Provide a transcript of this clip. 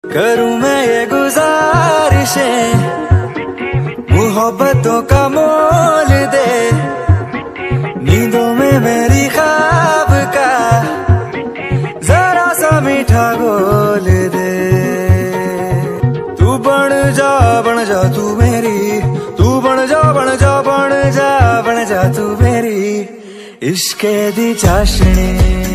करूं मैं ये गुजारिशें, मोहब्बतों का मोल दे, नींदों में मेरी ख्वाब का जरा सा मीठा घोल दे। तू बन जा तू मेरी, तू बन जा तू मेरी इश्क़ दी चाशनी।